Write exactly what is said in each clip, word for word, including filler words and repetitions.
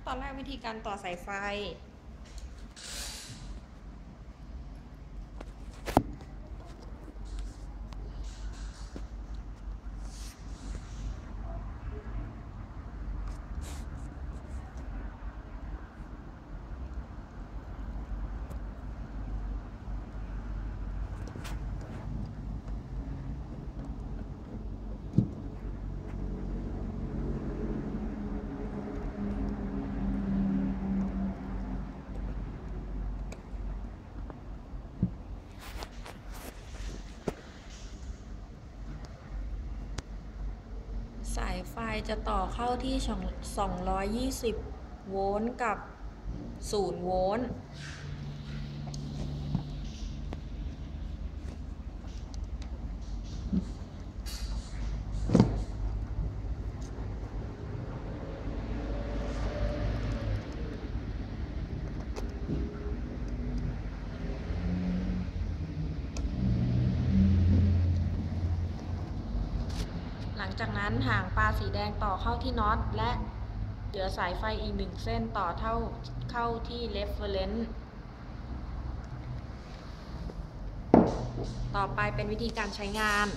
ตอนแรกวิธีการต่อสายไฟสายไฟจะต่อเข้าที่สองร้อยยี่สิบโวลต์กับศูนย์โวลต์หลังจากนั้นหางปลาสีแดงต่อเข้าที่น็อตและเหลือสายไฟอีกหนึ่งเส้นต่อเท่าเข้าที่ reference ต่อไปเป็นวิธีการใช้งาน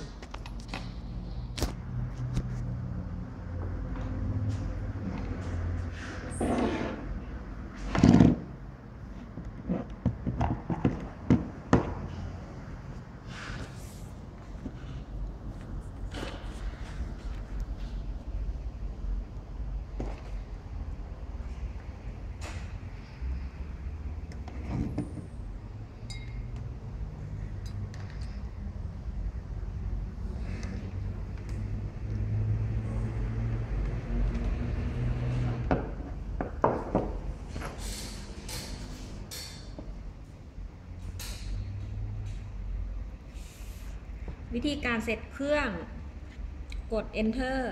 วิธีการเซตเครื่องกด enter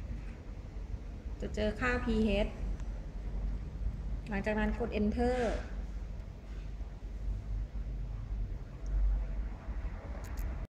จะเจอค่า พี เอช หลังจากนั้นกด enter